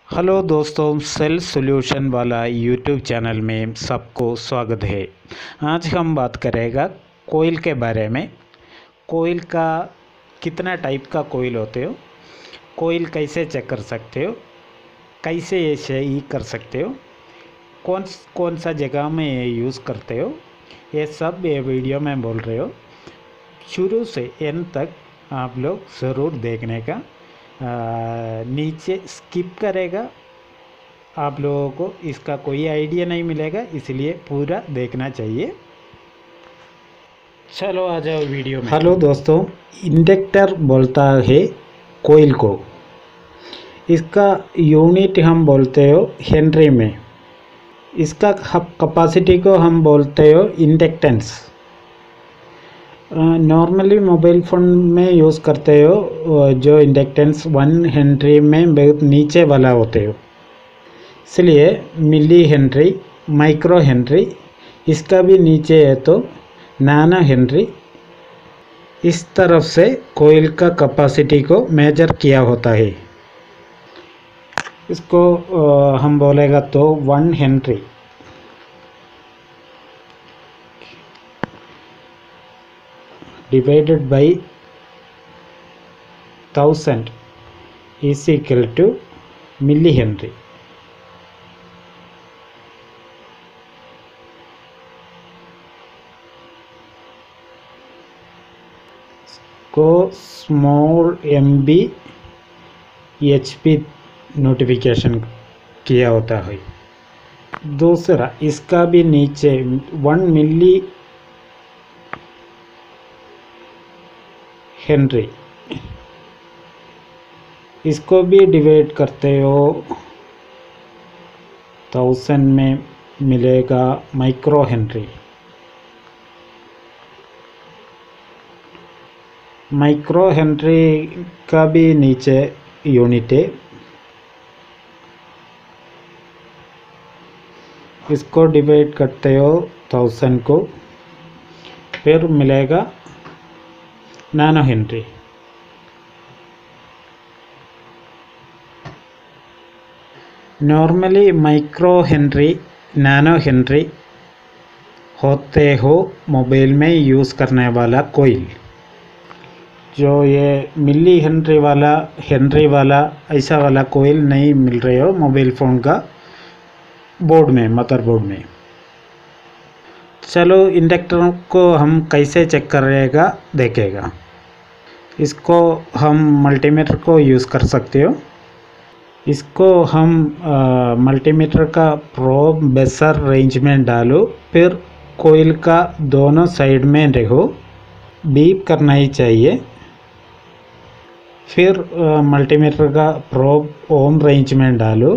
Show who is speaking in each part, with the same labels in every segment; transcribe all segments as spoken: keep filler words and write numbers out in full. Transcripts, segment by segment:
Speaker 1: Hello दोस्तों, cell solution वाला YouTube channel में सबको स्वागत है। आज हम बात करेगा कोयल के बारे में। कोयल का कितना टाइप का कोयल होते हो, कोयल कैसे चेक कर सकते हो, कैसे ये सही कर सकते हो, कौन कौन सा जगह में ये यूज़ करते हो, ये सब ये वीडियो में बोल रहे हो। शुरू से एंड तक आप लोग ज़रूर देखने का। आ, नीचे स्किप करेगा आप लोगों को इसका कोई आइडिया नहीं मिलेगा, इसलिए पूरा देखना चाहिए। चलो आ जाओ वीडियो में। हेलो दोस्तों, इंडक्टर बोलता है कोयल को। इसका यूनिट हम बोलते हो हेनरी में। इसका कैपेसिटी को हम बोलते हो इंडक्टेंस। नॉर्मली मोबाइल फ़ोन में यूज़ करते हो जो इंडक्टेंस वन हेनरी में बहुत नीचे वाला होते हो, इसलिए मिली हेनरी, माइक्रो हेनरी, इसका भी नीचे है तो नैनो हेनरी। इस तरफ से कोयल का कैपेसिटी को मेजर किया होता है। इसको हम बोलेगा तो one henry divided by thousand is equal to millihenry. को small M B H P notification किया होता है। दूसरा इसका भी नीचे वन मिली हेनरी, इसको भी डिवाइड करते हो थाउजेंड में मिलेगा माइक्रो हेनरी। माइक्रो हेनरी का भी नीचे यूनिट है, इसको डिवाइड करते हो थाउजेंड को, फिर मिलेगा nano henry. Normally micro henry, nano henry होते हो मोबाइल में यूज़ करने वाला कोयल। जो ये मिली हेनरी वाला, हेनरी वाला, ऐसा वाला कोयल नहीं मिल रहे हो मोबाइल फ़ोन का बोर्ड में, मदरबोर्ड में। चलो इंडक्टर को हम कैसे चेक करेगा देखेगा। इसको हम मल्टीमीटर को यूज़ कर सकते हो। इसको हम मल्टीमीटर का प्रोब बेसर रेंज में डालो, फिर कोयल का दोनों साइड में रखो, बीप करना ही चाहिए। फिर मल्टीमीटर का प्रोब ओम रेंज में डालो।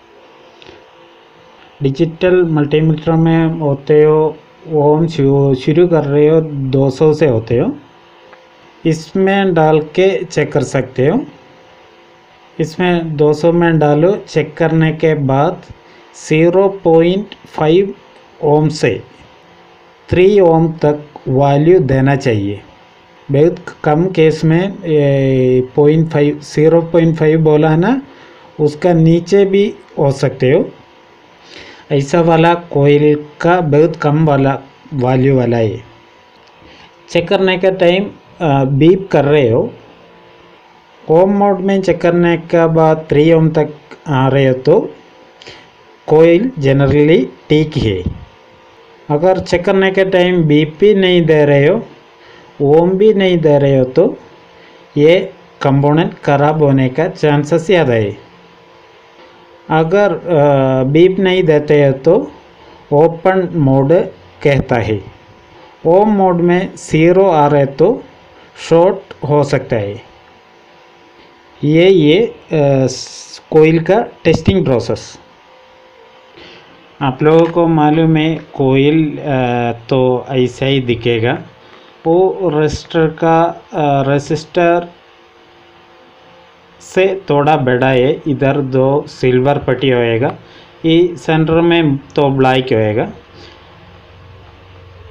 Speaker 1: डिजिटल मल्टीमीटर में होते हो ओम शुरू कर रहे हो दो सौ से होते हो, इसमें डाल के चेक कर सकते हो। इसमें दो सौ में डालो, चेक करने के बाद ज़ीरो पॉइंट फाइव ओम से थ्री ओम तक वैल्यू देना चाहिए। बहुत कम केस में point five zero point five बोला है ना, उसका नीचे भी हो सकते हो। ऐसा वाला कोयल का बहुत कम वाला वैल्यू वाला है। चेक करने का टाइम बीप कर रहे हो, ओम मोड में चेक करने के बाद थ्री ओम तक आ रहे हो तो कोयल जनरली ठीक है। अगर चेक करने के टाइम बीप भी नहीं दे रहे हो, ओम भी नहीं दे रहे हो तो ये कंपोनेंट खराब होने का चांसेस ज़्यादा है। अगर बीप नहीं देते हैं तो ओपन मोड कहता है। ओम मोड में ज़ीरो आ रहे तो शॉर्ट हो सकता है। ये ये कोयल का टेस्टिंग प्रोसेस। आप लोगों को मालूम है कोयल तो ऐसा ही दिखेगा। वो रजिस्टर का रजिस्टर से थोड़ा बड़ा है, इधर दो सिल्वर पट्टी होएगा, ये सेंटर में तो ब्लैक होएगा।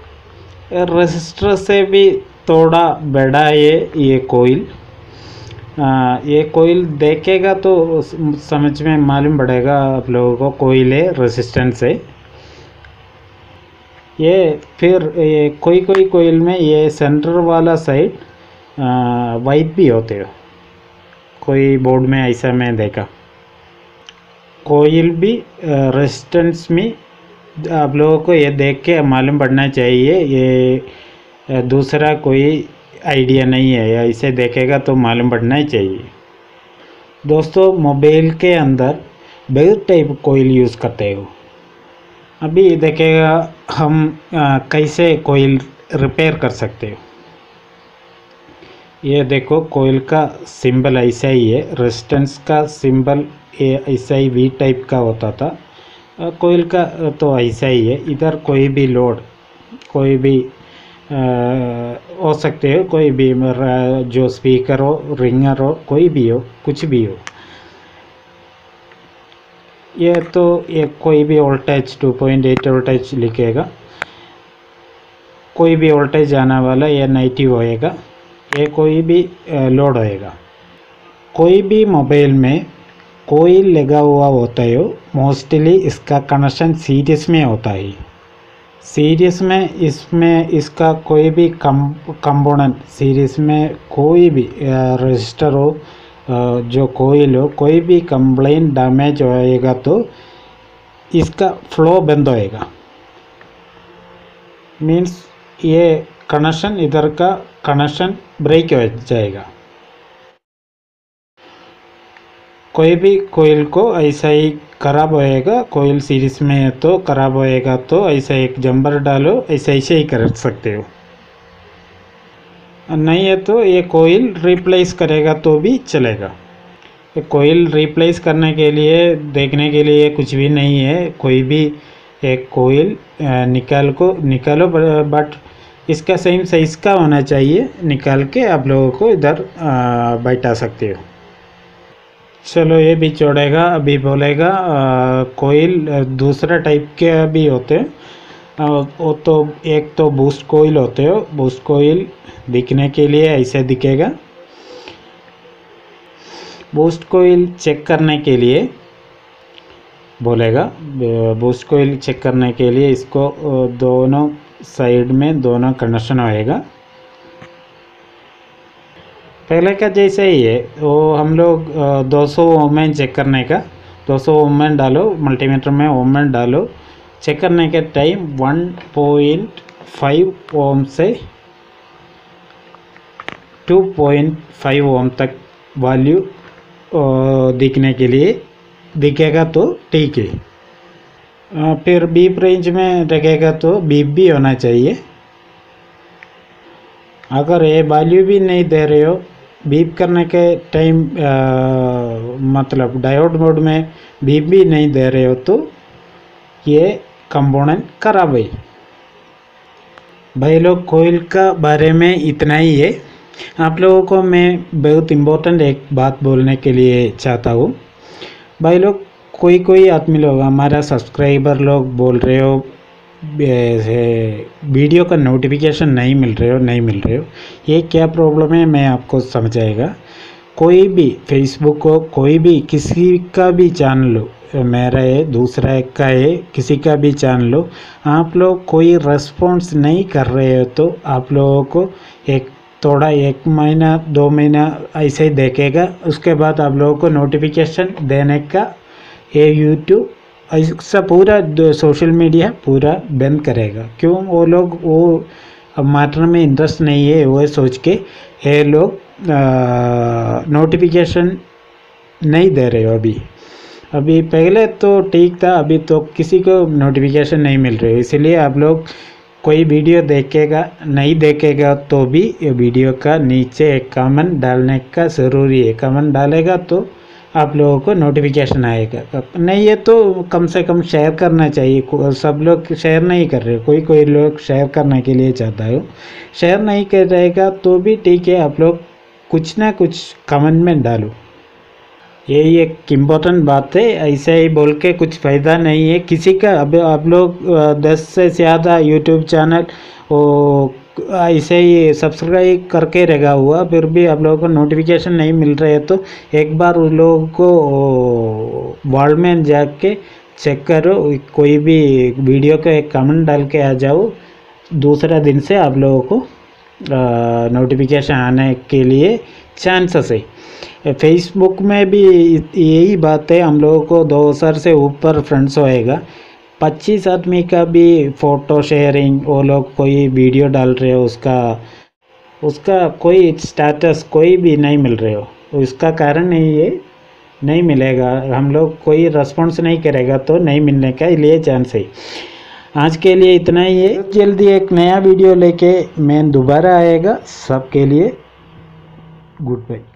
Speaker 1: रजिस्टर से भी थोड़ा बड़ा है ये कोयल। आ, ये कोयल देखेगा तो समझ में मालूम पड़ेगा आप लोगों को कोयल है, रेजिस्टेंस है ये। फिर ये कोई कोई कोयल में ये सेंटर वाला साइड वाइट भी होते हो, कोई बोर्ड में ऐसा मैं देखा। कोयल भी रेजिस्टेंस में आप लोगों को ये देख के मालूम पड़ना चाहिए, ये दूसरा कोई आइडिया नहीं है, या इसे देखेगा तो मालूम पड़ना ही चाहिए। दोस्तों मोबाइल के अंदर बहुत टाइप कोयल यूज़ करते हो। अभी देखेगा हम आ, कैसे कोयल रिपेयर कर सकते हो। ये देखो कोयल का सिंबल ऐसा ही है, रेजिस्टेंस का सिंबल ये ऐसा ही वी टाइप का होता था, कोयल का तो ऐसा ही है। इधर कोई भी लोड कोई भी आ, हो सकते हो, कोई भी जो स्पीकर हो, रिंगर हो, कोई भी हो, कुछ भी हो। ये तो ये कोई भी voltage two point eight voltage लिखेगा, कोई भी वोल्टेज आने वाला ये नेगेटिव होएगा, ये कोई भी लोड होएगा। कोई भी मोबाइल में कोई लगा हुआ होता है, मोस्टली इसका कनेक्शन सीरीज में होता है। सीरीज में इसमें इसका कोई भी कम कंपोनेंट सीरीज में कोई भी रजिस्टर हो, जो कोयल हो, कोई भी कंप्लेंट डैमेज होएगा तो इसका फ्लो बंद होएगा। मीन्स ये कनेक्शन इधर का कनेक्शन ब्रेक हो जाएगा। कोई भी कोयल को ऐसा ही ख़राब होएगा, कोयल सीरीज में है तो ख़राब होएगा तो ऐसा एक जंपर डालो, ऐसे ऐसे ही कर सकते हो। नहीं है तो ये कोयल रिप्लेस करेगा तो भी चलेगा। ये कोयल रिप्लेस करने के लिए देखने के लिए कुछ भी नहीं है, कोई भी एक कोयल निकाल को निकालो, बट इसका सेम साइज़ का होना चाहिए, निकाल के आप लोगों को इधर बैठा सकते हो। चलो ये भी छोड़ेगा। अभी बोलेगा कोयल दूसरा टाइप के भी होते हैं, वो तो एक तो बूस्ट कोयल होते हो। बूस्ट कोयल दिखने के लिए ऐसे दिखेगा। बूस्ट कोयल चेक करने के लिए बोलेगा, बूस्ट कोयल चेक करने के लिए इसको दोनों साइड में दोनों कनेक्शन होएगा, पहले का जैसे ही है। वो हम लोग दो सौ ओम में चेक करने का, दो सौ ओम में डालो, मल्टीमीटर में ओम में डालो, चेक करने के time one point five ohm से टू पॉइंट फाइव ओम तक वैल्यू दिखने के लिए दिखेगा तो ठीक है। फिर बीप रेंज में रखेगा तो बीप भी होना चाहिए। अगर ये वैल्यू भी नहीं दे रहे हो, बीप करने के टाइम मतलब डायोड मोड में बीप भी नहीं दे रहे हो तो ये कंपोनेंट खराब है। भाई लोग कोयल का बारे में इतना ही है। आप लोगों को मैं बहुत इम्पोर्टेंट एक बात बोलने के लिए चाहता हूँ। भाई लोग कोई कोई आदमी लोग हमारा सब्सक्राइबर लोग बोल रहे हो वीडियो का नोटिफिकेशन नहीं मिल रहे हो नहीं मिल रहे हो ये क्या प्रॉब्लम है, मैं आपको समझाएगा। कोई भी फेसबुक हो, कोई भी किसी का भी चैनल हो, मेरा है, दूसरा एक का है, किसी का भी चैनल हो, आप लोग कोई रेस्पॉन्स नहीं कर रहे हो तो आप लोगों को एक थोड़ा एक महीना दो महीना ऐसे ही देखेगा। उसके बाद आप लोगों को नोटिफिकेशन देने का ये यूट्यूब ऐसा पूरा सोशल मीडिया पूरा बंद करेगा। क्यों? वो लोग वो मैटर में इंटरेस्ट नहीं है, वो सोच के ये लोग नोटिफिकेशन नहीं दे रहे हो। अभी अभी पहले तो ठीक था, अभी तो किसी को नोटिफिकेशन नहीं मिल रही है। इसलिए आप लोग कोई वीडियो देखेगा नहीं देखेगा तो भी ये वीडियो का नीचे एक कमेंट डालने का ज़रूरी है। कमेंट डालेगा तो आप लोगों को नोटिफिकेशन आएगा। नहीं है तो कम से कम शेयर करना चाहिए। सब लोग शेयर नहीं कर रहे, कोई कोई लोग शेयर करने के लिए चाहता है, शेयर नहीं कर रहेगा तो भी ठीक है। आप लोग कुछ ना कुछ कमेंट में डालो, यही एक इम्पोर्टेंट बात है। ऐसे ही बोल के कुछ फ़ायदा नहीं है किसी का। अब आप लोग दस से ज़्यादा यूट्यूब चैनल वो ऐसे ही सब्सक्राइब करके रहेगा हुआ, फिर भी आप लोगों को नोटिफिकेशन नहीं मिल रहे है तो एक बार उन लोगों को वॉल में जाके चेक करो, कोई भी वीडियो का एक कमेंट डाल के आ जाओ, दूसरा दिन से आप लोगों को नोटिफिकेशन आने के लिए चांसेस है। फेसबुक में भी यही बात है, हम लोगों को दो हज़ार से ऊपर फ्रेंड्स होएगा, पच्चीस आदमी का भी फ़ोटो शेयरिंग, वो लोग कोई वीडियो डाल रहे हो उसका उसका कोई स्टेटस कोई भी नहीं मिल रहे हो, उसका कारण ये नहीं मिलेगा, हम लोग कोई रिस्पॉन्स नहीं करेगा तो नहीं मिलने का लिए चांस है। आज के लिए इतना ही है, जल्दी एक नया वीडियो लेके मैं दोबारा आएगा। सबके लिए गुड बाय।